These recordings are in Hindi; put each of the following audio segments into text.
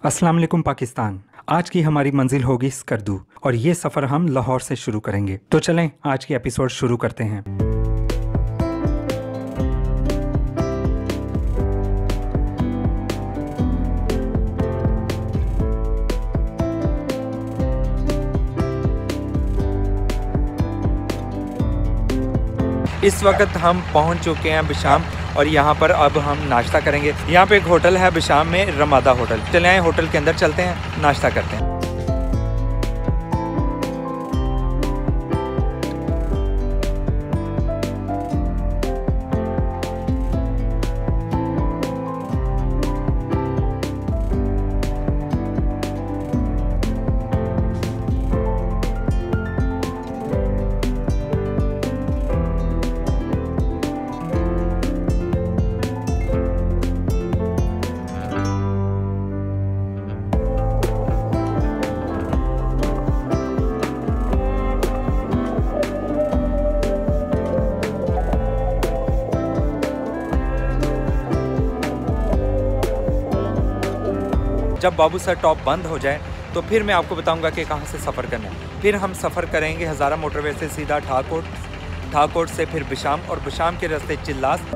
अस्सलाम वालेकुम पाकिस्तान। आज की हमारी मंजिल होगी स्कर्दू और ये सफ़र हम लाहौर से शुरू करेंगे। तो चलें आज की एपिसोड शुरू करते हैं। इस वक्त हम पहुंच चुके हैं बिशाम और यहाँ पर अब हम नाश्ता करेंगे। यहाँ पे एक होटल है बिशाम में, रमादा होटल। चले आए होटल के अंदर चलते हैं, नाश्ता करते हैं। जब बाबू सर टॉप बंद हो जाए तो फिर मैं आपको बताऊंगा कि कहाँ से सफ़र करना है। फिर हम सफ़र करेंगे हज़ारा मोटरवे से सीधा ठाकोट से फिर बिशाम और बिशाम के रास्ते चिल्लास।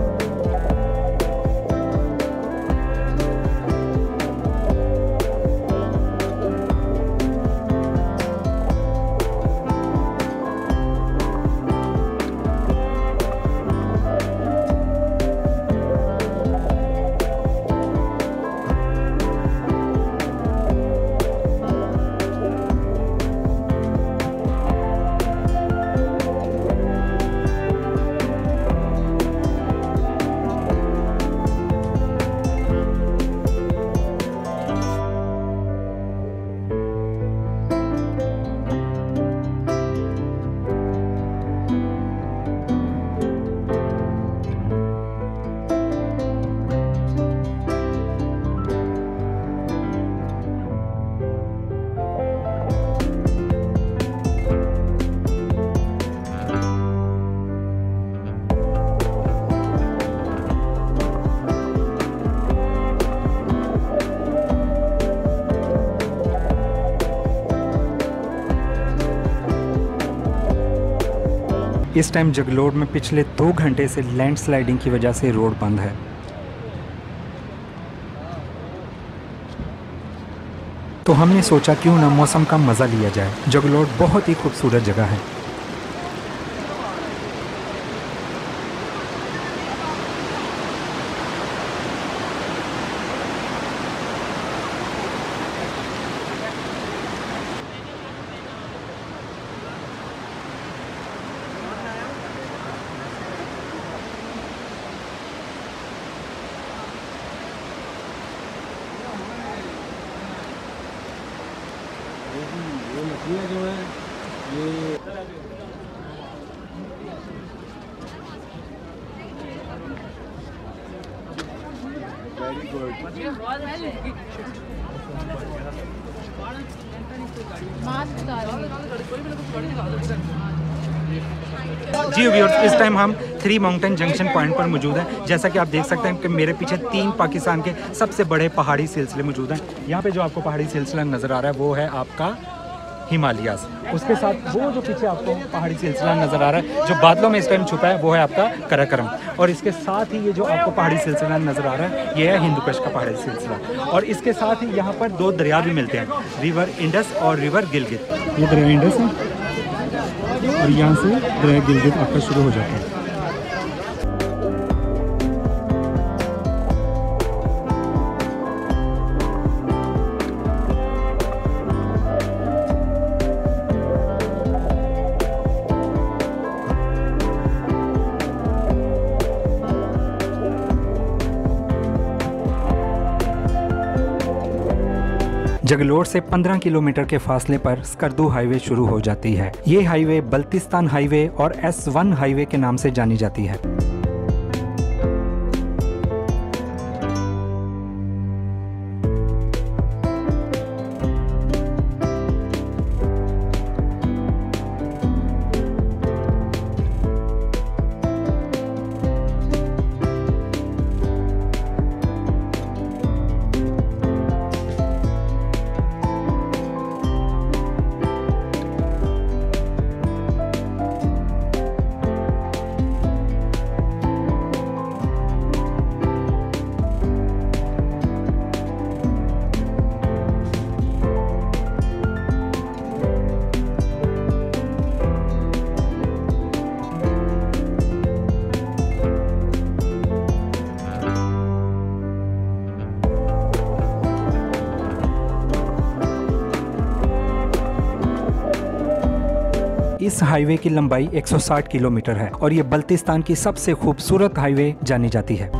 इस टाइम जगलोट में पिछले 2 घंटे से लैंडस्लाइडिंग की वजह से रोड बंद है। तो हमने सोचा क्यों ना मौसम का मज़ा लिया जाए। जगलोट बहुत ही खूबसूरत जगह है। ये मछलियाँ जो है ये वेरी गुड। जी व्यूअर्स, इस टाइम हम 3 माउंटेन जंक्शन पॉइंट पर मौजूद हैं। जैसा कि आप देख सकते हैं कि मेरे पीछे 3 पाकिस्तान के सबसे बड़े पहाड़ी सिलसिले मौजूद हैं। यहाँ पे जो आपको पहाड़ी सिलसिला नज़र आ रहा है वो है आपका हिमालयास। उसके साथ वो जो पीछे आपको पहाड़ी सिलसिला नज़र आ रहा है जो बादलों में इस टाइम छुपा है वो है आपका कराकरम। और इसके साथ ही ये जो आपको पहाड़ी सिलसिला नज़र आ रहा है ये है हिंदुकुश का पहाड़ी सिलसिला। और इसके साथ ही यहाँ पर 2 दरिया भी मिलते हैं, रिवर इंडस और रिवर गिलगित। ये दरिया इंडस है और यहाँ से दरिया गिलगित आपका शुरू हो जाता है। जगलोट से 15 किलोमीटर के फासले पर स्कर्दू हाईवे शुरू हो जाती है। ये हाईवे बल्तिस्तान हाईवे और S1 हाईवे के नाम से जानी जाती है। इस हाईवे की लंबाई 160 किलोमीटर है और ये बल्तिस्तान की सबसे खूबसूरत हाईवे जानी जाती है।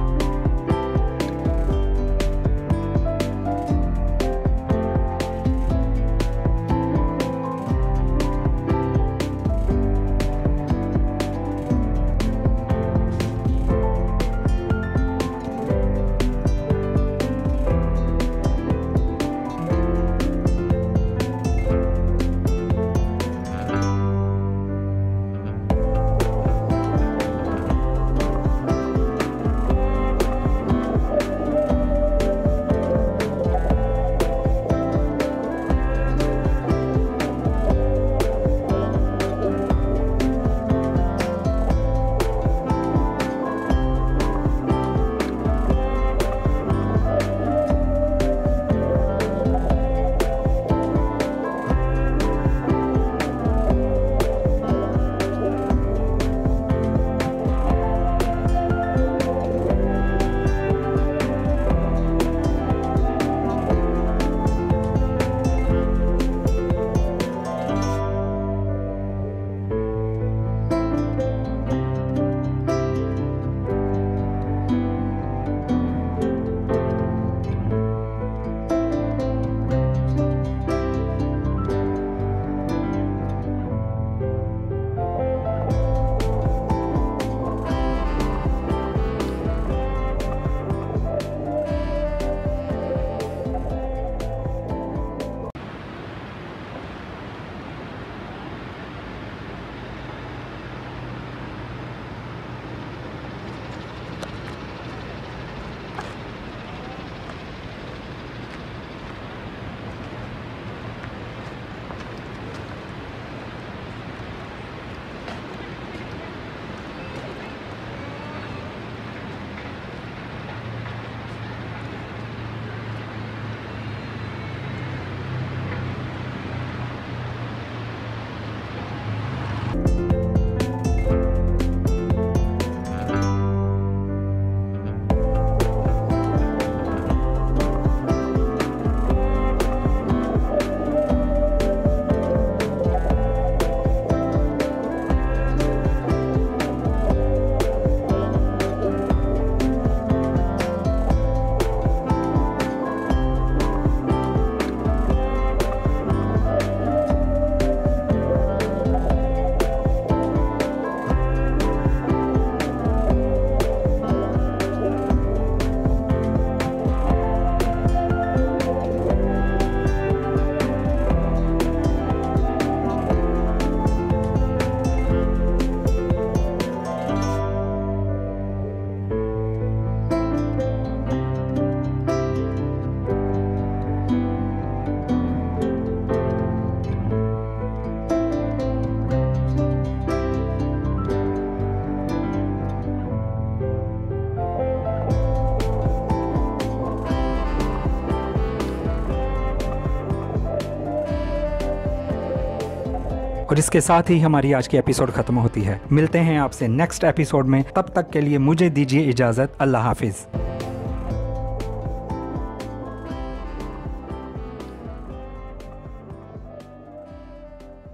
और इसके साथ ही हमारी आज की एपिसोड खत्म होती है। मिलते हैं आपसे नेक्स्ट एपिसोड में, तब तक के लिए मुझे दीजिए इजाज़त। अल्लाह हाफिज़।